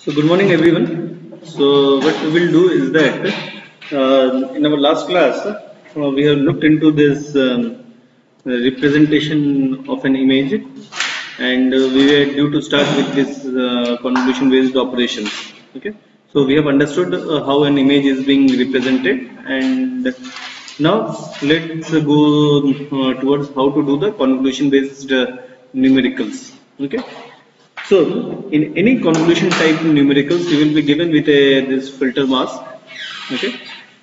So good morning everyone. So what we will do is that in our last class we have looked into this representation of an image, and we were due to start with this convolution based operations. Okay, so we have understood how an image is being represented, and now let's go towards how to do the convolution based numericals. Okay. So, in any convolution type numericals, you will be given with this filter mask. Okay.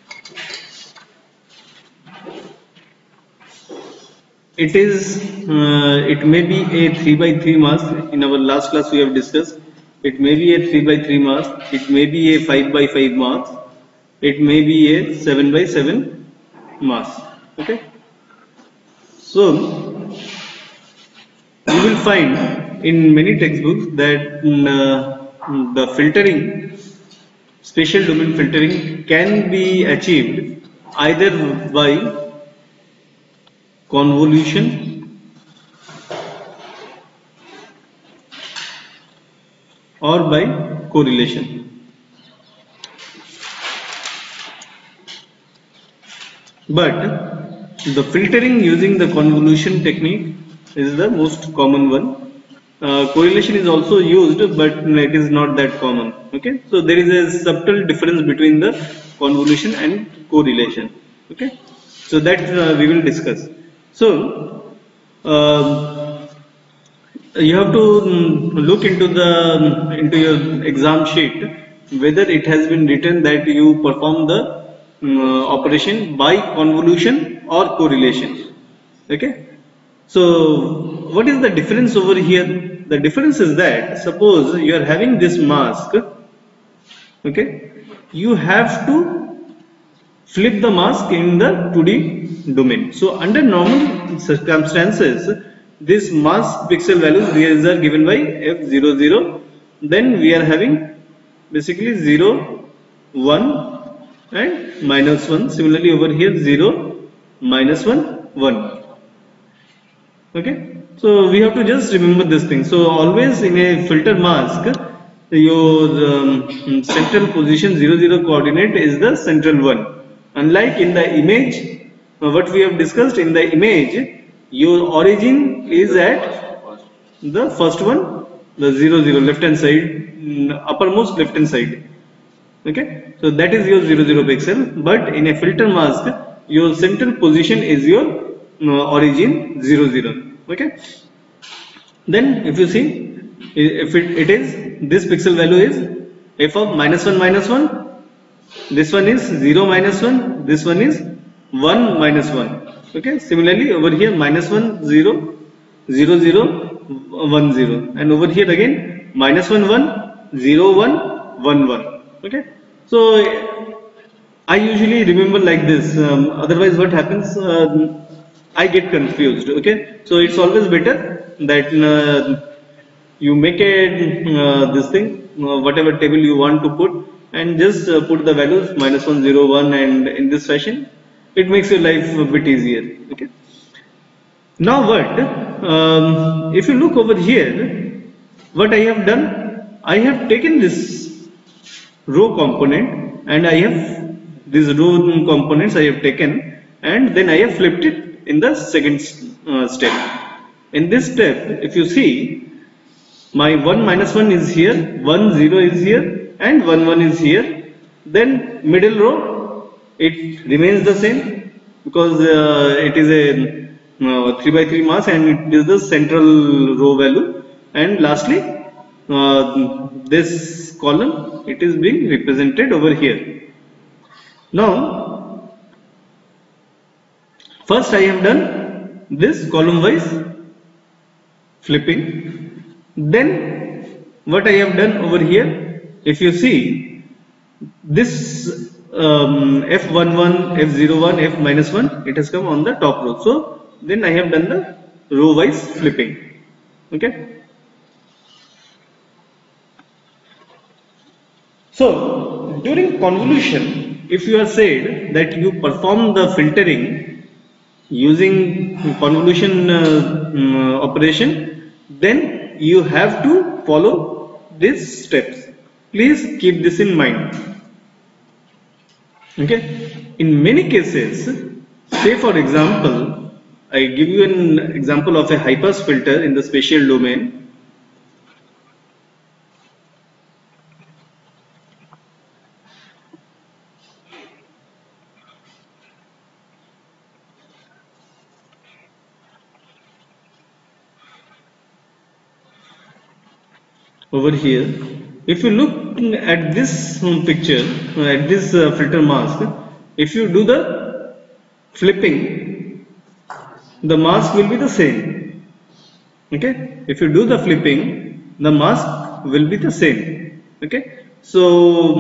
It may be a 3 by 3 mask. In our last class, we have discussed. It may be a 3 by 3 mask. It may be a 5 by 5 mask. It may be a 7 by 7 mask. Okay. So, you will find in many textbooks that the filtering, spatial domain filtering, can be achieved either by convolution or by correlation. But the filtering using the convolution technique is the most common one. Correlation is also used, but it is not that common. Okay, so there is a subtle difference between the convolution and correlation. Okay, so that we will discuss. So you have to look into your exam sheet whether it has been written that you perform the operation by convolution or correlation. Okay. So what is the difference over here? The difference is that suppose you are having this mask, okay, you have to flip the mask in the 2D domain. So under normal circumstances, this mask pixel values these are given by f00. Then we are having basically 0, 1 and -1. Similarly over here 0, -1, 1. Okay, so we have to just remember this thing. So always in a filter mask, your central position 0,0 coordinate is the central one. Unlike in the image, what we have discussed in the image, your origin is at the first one, the 0,0 left hand side, uppermost left hand side. Okay, so that is your 0,0 pixel. But in a filter mask, your central position is your origin 0,0. Okay, then if you see, if it is, this pixel value is f of -1, -1, this one is 0, -1, this one is 1, -1. Okay, similarly over here -1, 0, 0, 0, 1, 0, and over here again -1, 1, 0, 1, 1, 1. Okay, so I usually remember like this, otherwise what happens, I get confused. Okay, so it's always better that you make a this thing, whatever table you want to put, and just put the values -1, 0, 1, and in this fashion it makes your life a bit easier. Okay, now what, if you look over here, what I have done, I have taken this row component and I have these row components I have taken, and then I have flipped it in the second step. In this step, if you see, my 1, -1 is here, 1, 0 is here, and 1, 1 is here. Then middle row, it remains the same because it is a 3 by 3 mask and it is the central row value. And lastly, this column, it is being represented over here. Now, first I have done this column wise flipping. Then what I have done over here, if you see, this f11, f01, f-1, it has come on the top row. So then I have done the row wise flipping. Okay, so during convolution, if you are said that you perform the filtering using convolution operation, then you have to follow these steps. Please keep this in mind. Okay. In many cases, say for example, I give you an example of a high pass filter in the spatial domain. Over here, if you look at this picture, at this filter mask, if you do the flipping, the mask will be the same. Okay, if you do the flipping, the mask will be the same. Okay, so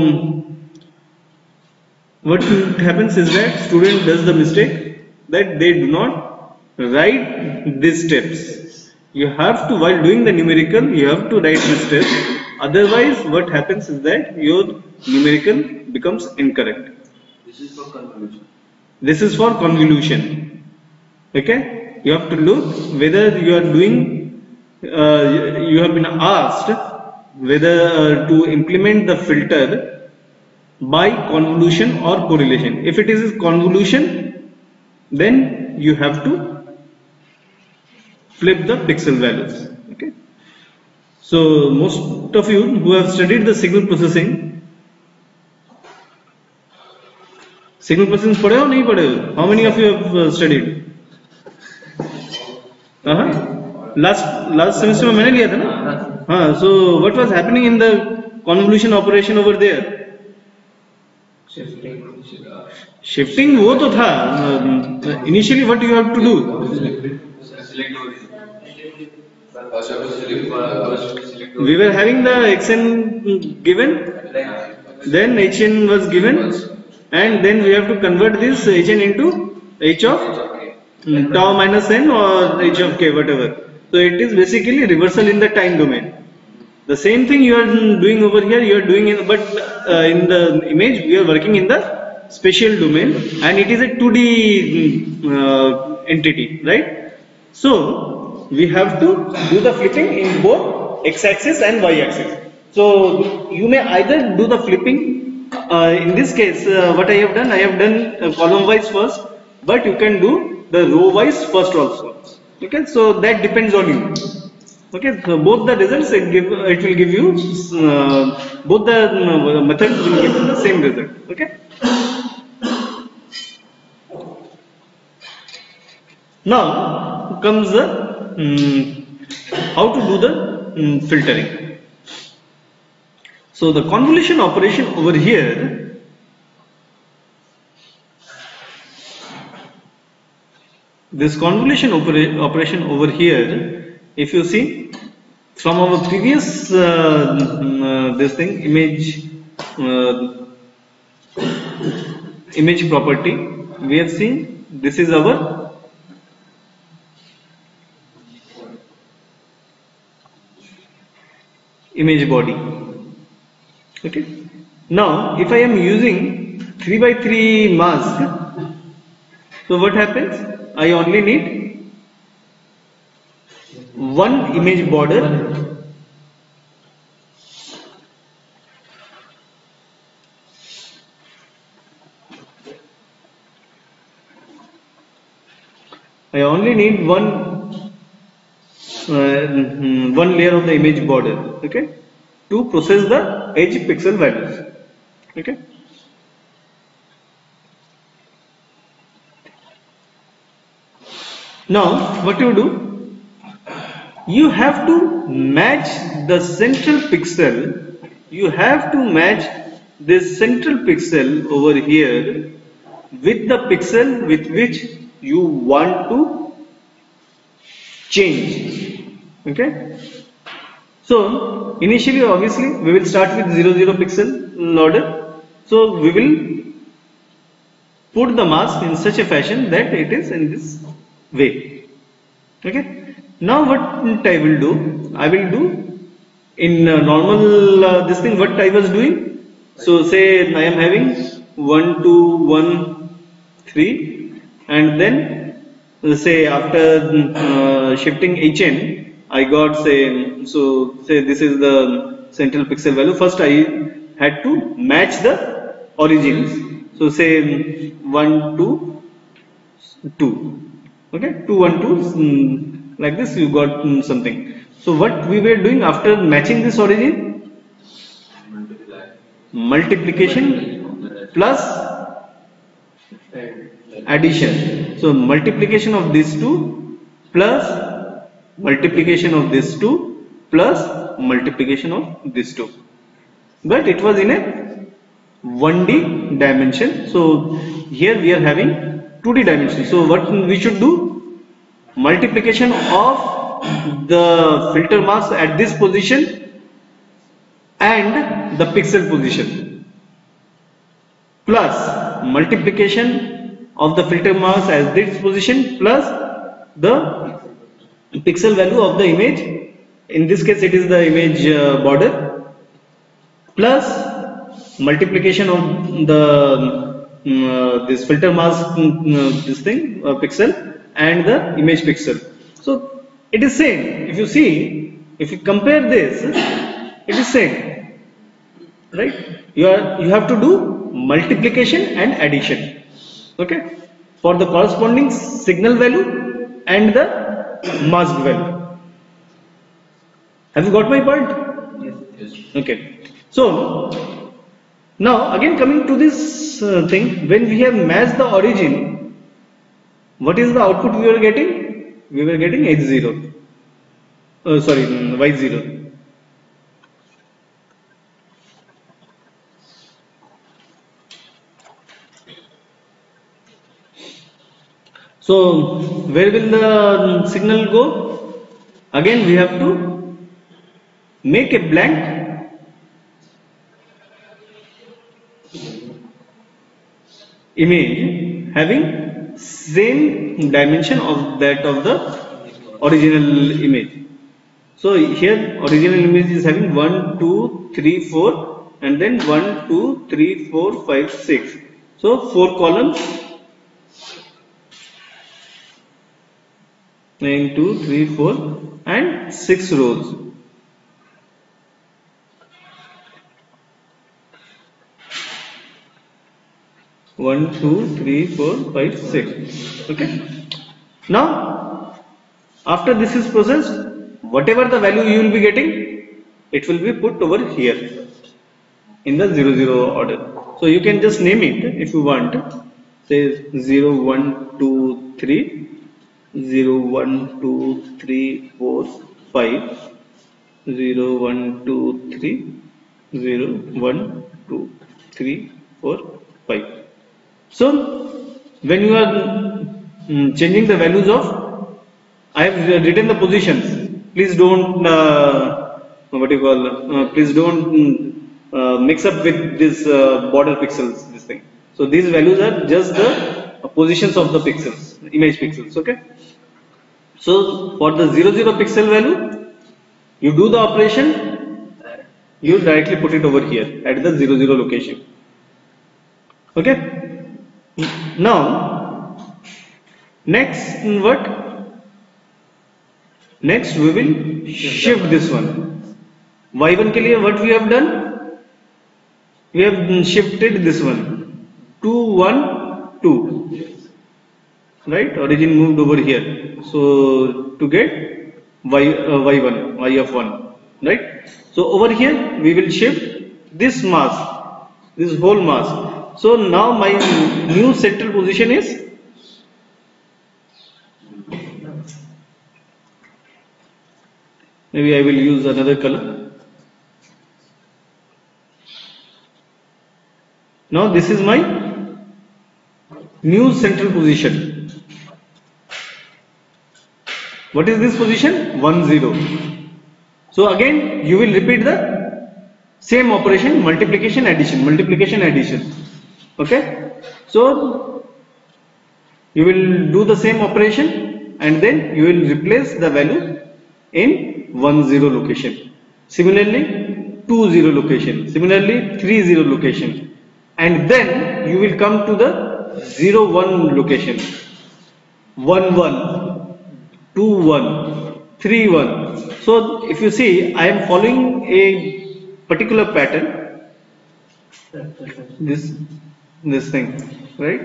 what happens is that student does the mistake that they do not write these steps. You have to, while doing the numerical, you have to write the steps. Otherwise, what happens is that your numerical becomes incorrect. This is for convolution. This is for convolution. Okay, you have to look whether you are doing. You have been asked whether to implement the filter by convolution or correlation. If it is convolution, then you have to flip the pixel values. Okay. So most of you who have studied the signal processing पढ़े हो नहीं पढ़े हो? How many of you have studied? Last semester में मैंने लिया था ना. हाँ. So what was happening in the convolution operation over there? Shifting वो तो था. Initially what you have to do? We were having the xn given, then hn was given, and then we have to convert this hn into h of tau minus n or h of k, whatever. So it is basically reversal in the time domain. The same thing you are doing over here, you are doing in, but in the image we are working in the spatial domain, and it is a 2D entity, right? So we have to do the flipping in both x-axis and y-axis. So you may either do the flipping. In this case, what I have done column-wise first, but you can do the row-wise first also. Okay, so that depends on you. Okay, so both the results it will give you both the methods will give you the same result. Okay. Now comes the how to do the filtering. So the convolution operation over here, this convolution operation over here, if you see from our previous this thing image property, we have seen this is our image body. Okay. Now if I am using 3x3 mask, so what happens? I only need one image border, I only need one layer of the image border, okay, to process the edge pixel values. Okay. Now what you do? You have to match the central pixel. You have to match this central pixel over here with the pixel with which you want to change. Okay. So initially, obviously, we will start with 0, 0 pixel order. So we will put the mask in such a fashion that it is in this way. Okay. Now what I will do? I will do in normal this thing what I was doing. So say I am having 1, 2, 1, 3, and then say after shifting hn, I got say this is the central pixel value, first I had to match the origins. So say 1 to 2, okay, 2 1 2, like this you got something. So what we were doing after matching this origin? Multiplication plus addition. So multiplication of these two plus multiplication of this two plus multiplication of this two. But it was in a 1D dimension. So here we are having 2D dimension. So what we should do? Multiplication of the filter mask at this position and the pixel position plus multiplication of the filter mask at this position plus the pixel value of the image. In this case it is the image border plus multiplication of the this filter mask this thing pixel and the image pixel. So it is same. If you see, if you compare this, it is same, right? You have to do multiplication and addition, okay, for the corresponding signal value and the mask value. Have you got my point? Yes. Okay. So now again coming to this thing, when we have matched the origin, what is the output we were getting? We were getting H0. Sorry, Y0. So where will the signal go? Again we have to make a blank image having same dimension of that of the original image. So here original image is having 1 2 3 4 and then 1 2 3 4 5 6. So 4 columns, 9 2 3 4 and 6 rows. One, 2, 3, 4, 5, 6. Okay. Now, after this is processed, whatever the value you will be getting, it will be put over here in the 0 0 order. So you can just name it if you want. Say 0 1 2 3, 0 1 2 3 4 5, 0 1 2 3, 0 1 2 3 4 5. So when you are changing the values of, I have written the positions. Please don't please don't mix up with this border pixels, this thing. So these values are just the positions of the pixels, image pixels. Okay. So for the 0 0 pixel value, you do the operation, you directly put it over here at the 0 0 location. Okay. Now, next what? Next we will shift this one. Y1 के लिए what we have done? We have shifted this one. 2 1 2. Right? Origin moved over here. So to get Y1, Y of 1. Right? So over here we will shift this mask, this whole mask. So now my new central position is maybe I will use another color. Now this is my new central position. What is this position? 1 0. So again you will repeat the same operation, multiplication addition. Okay, so you will do the same operation and then you will replace the value in 1 0 location. Similarly 2 0 location. Similarly 3 0 location. And then you will come to the 0 1 location. 1 1, 2 1, 3 1. So if you see, I am following a particular pattern, this thing, right?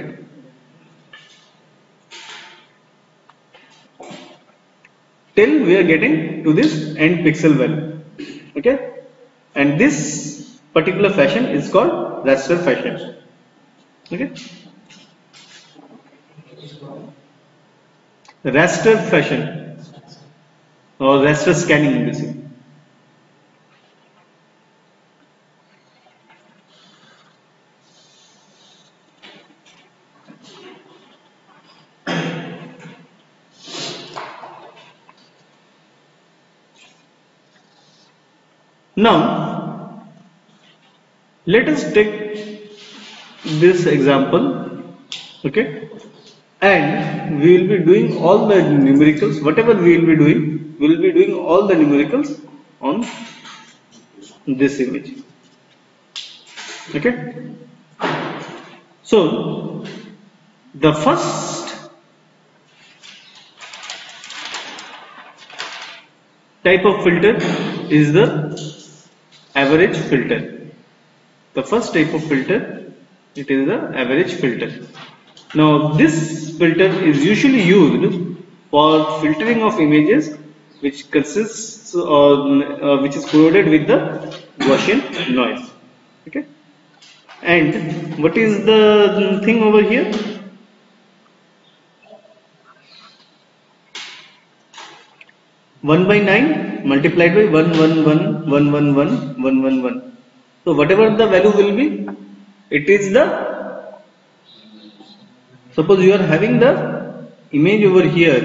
Till we are getting to this end pixel value, okay? And this particular fashion is called raster fashion, okay? Raster fashion or raster scanning basically. Now let us take this example, okay, and we will be doing all the numericals. Whatever we will be doing, we will be doing all the numericals on this image, okay. So the first type of filter is the average filter. The first type of filter, it is the average filter. Now this filter is usually used for filtering of images which consists which is corroded with the Gaussian noise, okay. And what is the thing over here? One by 9 multiplied by 111. So whatever the value will be, it is the, suppose you are having the image over here,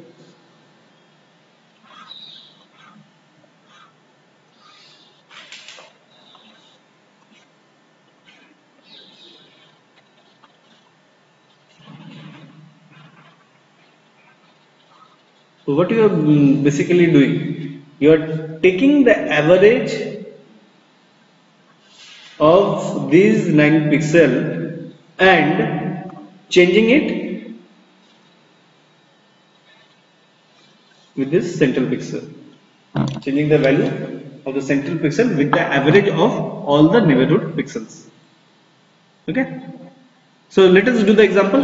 so what you are basically doing, you are taking the average of these 9 pixel and changing it with this central pixel, changing the value of the central pixel with the average of all the neighborhood pixels, okay. So let us do the example.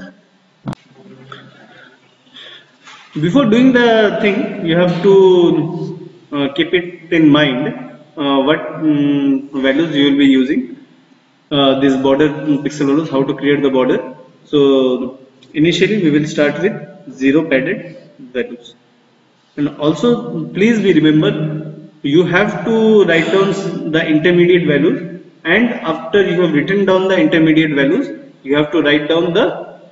Before doing the thing, you have to keep it in mind what values you will be using, this border pixel values, how to create the border. So initially we will start with 0 padded values, and also please be remember, you have to write down the intermediate values, and after you have written down the intermediate values, you have to write down the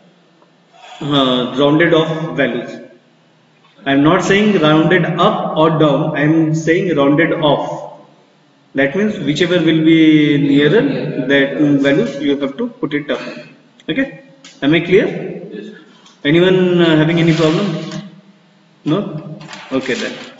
rounded off values. I am not saying rounded up or down, I am saying rounded off. That means whichever will be nearer that values, you have to put it up, okay. Am I clear? Anyone having any problem? No? Okay then.